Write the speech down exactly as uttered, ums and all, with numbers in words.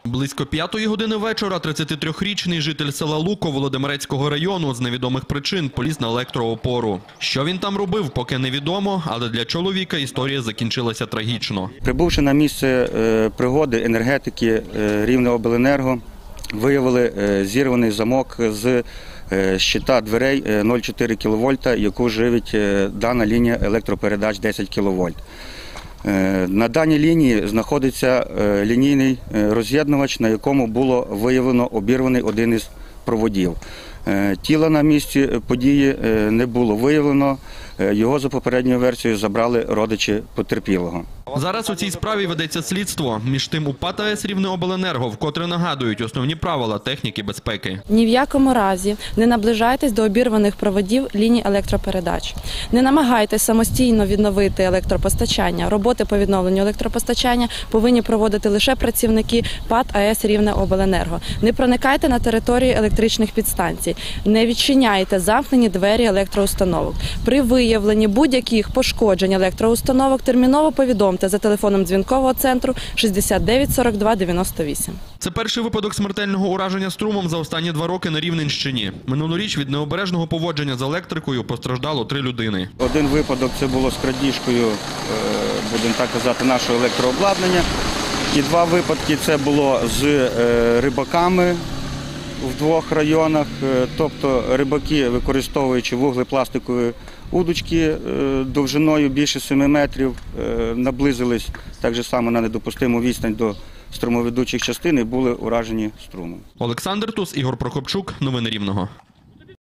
Близько п'ятої години вечора тридцятитрирічний житель села Луко Володимирецького району з невідомих причин поліз на електроопору. Що він там робив, поки невідомо, але для чоловіка історія закінчилася трагічно. Прибувши на місце пригоди, енергетики Рівнеобленерго виявили зірваний замок з щита дверей нуль цілих чотири кіловольта, яку живить дана лінія електропередач десять кіловольт. На даній лінії знаходиться лінійний роз'єднувач, на якому було виявлено обірваний один із проводів. Тіла на місці події не було виявлено, його за попередньою версією забрали родичі потерпілого. Зараз у цій справі ведеться слідство. Між тим у ПАТ АЕС Рівнеобленерго вкотре нагадують основні правила техніки безпеки. Ні в якому разі не наближайтесь до обірваних проводів ліній електропередач. Не намагайтесь самостійно відновити електропостачання. Роботи по відновленню електропостачання повинні проводити лише працівники ПАТ АЕС Рівнеобленерго. Не проникайте на територію електричних підстанцій. Не відчиняйте замкнені двері електроустановок. При виявленні будь-яких пошкоджень електроустановок терміново повідомте за телефоном дзвінкового центру шістдесят дев'ять сорок два дев'яносто вісім. Це перший випадок смертельного ураження струмом за останні два роки на Рівненщині. Минулоріч від необережного поводження з електрикою постраждало три людини. Один випадок – це було з крадіжкою, будемо так казати, нашого електрообладнання. І два випадки – це було з рибаками в двох районах. Тобто рибаки, використовуючи вуглепластикові удочки довжиною більше семи метрів, наблизились так же само на недопустиму відстань до струмоведучих частин і були уражені струмом. Олександр Тус, Ігор Прокопчук. Новини Рівного.